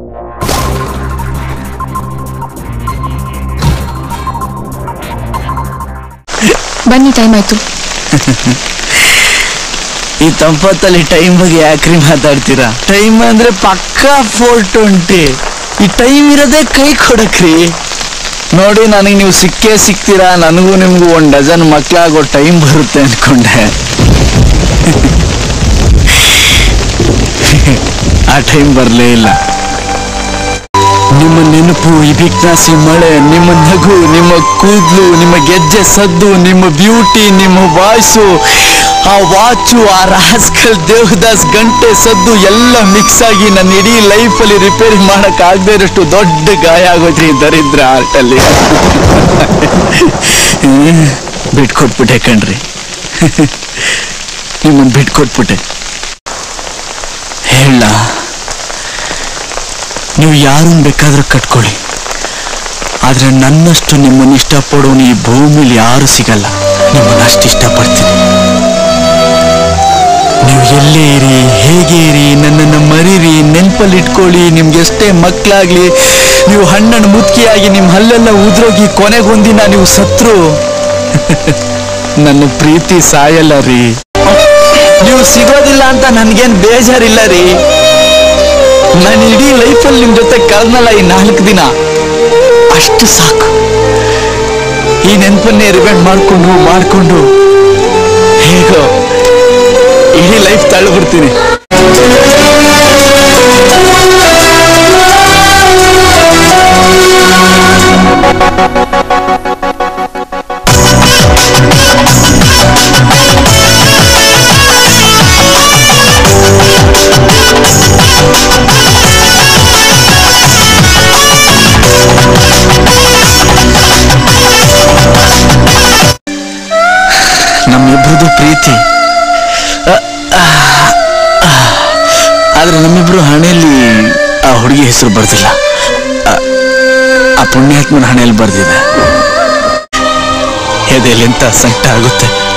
ಬನ್ನಿ, ಟೈಮ್ ಆಯ್ತು. ಈ ತಂಪತ್ತಲ್ಲಿ ಟೈಮ್ ಬಗ್ಗೆ ಯಾಕ್ರಿ ಮಾತಾಡ್ತೀರಾ? ಟೈಮ್ ಅಂದ್ರೆ ಪಕ್ಕಾ 4:20. ಈ ಟೈಮ್ ಇರೋದೇ ಕೈ ಕೊಡಕ್ರಿ. ನೋಡಿ, ನನಗೆ ನೀವು ಸಿಕ್ಕೇ ಸಿಗ್ತೀರಾ. ನನಗೂ ನಿಮ್ಗೂ 1 ಡಜನ್ ಮಕ್ಕಳಾಗೋ ಟೈಮ್ ಬರುತ್ತೆ ಅನ್ಕೊಂಡೆ. ಆ ಟೈಮ್ ಬರಲೇ ಇಲ್ಲ. ನಿಮ್ಮ ನೆನಪು, ಈ ಬಿಗ್ನಾಸಿ ಮಳೆ, ನಿಮ್ಮ ನಗು, ನಿಮ್ಮ ಕೂದಲು, ನಿಮ್ಮ ಗೆಜ್ಜೆ ಸದ್ದು, ನಿಮ್ಮ ಬ್ಯೂಟಿ, ನಿಮ್ಮ ವಾಯ್ಸು, ಆ ವಾಚು, ಆ ರಾಸ್ಕಲ್ ದೇವದಾಸ್ ಗಂಟೆ ಸದ್ದು ಎಲ್ಲ ಮಿಕ್ಸ್ ಆಗಿ ನನ್ನ ಇಡೀ ಲೈಫಲ್ಲಿ ರಿಪೇರಿ ಮಾಡಕ್ ಆಗದೆ ಇರೋಷ್ಟು ದೊಡ್ಡ ಗಾಯ ಆಗೋದ್ರಿ ದರಿದ್ರ ಆರ್ಟಲ್ಲಿ. ಬಿಟ್ಕೊಟ್ಬಿಟ್ಟೆ ಕಣ್ರಿ, ನಿಮ್ಮನ್ನು ಬಿಟ್ಕೊಟ್ಬಿಟ್ಟೆ. ಹೇಳ, ನೀವು ಯಾರನ್ನು ಬೇಕಾದ್ರೂ ಕಟ್ಕೊಳ್ಳಿ, ಆದ್ರೆ ನನ್ನಷ್ಟು ನಿಮ್ಮನ್ನು ಇಷ್ಟಪಡೋನು ಈ ಭೂಮಿಲಿ ಯಾರು ಸಿಗಲ್ಲ. ನಿಮ್ಮನ್ನು ಅಷ್ಟು ಇಷ್ಟಪಡ್ತೀನಿ. ನೀವು ಎಲ್ಲೇ ಇರಿ, ಹೇಗೆ ಇರಿ, ನನ್ನನ್ನು ಮರೀರಿ, ನೆನಪಲ್ಲಿ ಇಟ್ಕೊಳ್ಳಿ. ನಿಮ್ಗೆ ಎಷ್ಟೇ ಮಕ್ಕಳಾಗ್ಲಿ, ನೀವು ಹಣ್ಣನ್ನು ಮುದುಕಿಯಾಗಿ ನಿಮ್ಮ ಹಲ್ಲೆಲ್ಲ ಉದ್ರೋಗಿ ಕೊನೆಗೊಂದಿನ ನೀವು ಸತ್ರು ನನ್ನ ಪ್ರೀತಿ ಸಾಯಲ್ಲ ರೀ. ನೀವು ಸಿಗೋದಿಲ್ಲ ಅಂತ ನನ್ಗೇನ್ ಬೇಜಾರಿಲ್ಲ ರೀ. ನಾನು ಇಡೀ ಲೈಫಲ್ಲಿ ನಿಮ್ ಜೊತೆ ಕಳೆದ್ನಲ್ಲ ಈ 4 ದಿನ, ಅಷ್ಟು ಸಾಕು. ಈ ನೆನಪನ್ನೇ ರಿವೈಂಡ್ ಮಾಡ್ಕೊಂಡು ಹೇಗೋ ಇಡೀ ಲೈಫ್ ತಳ್ಳಿಬಿಡ್ತೀನಿ. ನಮ್ಮಿಬ್ರದ್ದು ಪ್ರೀತಿ, ಆದ್ರೆ ನಮ್ಮಿಬ್ರು ಹಣೆಯಲ್ಲಿ ಆ ಹುಡುಗಿ ಹೆಸರು ಬರ್ದಿಲ್ಲ. ಆ ಪುಣ್ಯಾತ್ಮನ ಹಣೆಯಲ್ಲಿ ಬರ್ದಿದೆ. ಎದೆಯಲ್ಲಿ ಎಂತ ಸಂಕಟ ಆಗುತ್ತೆ.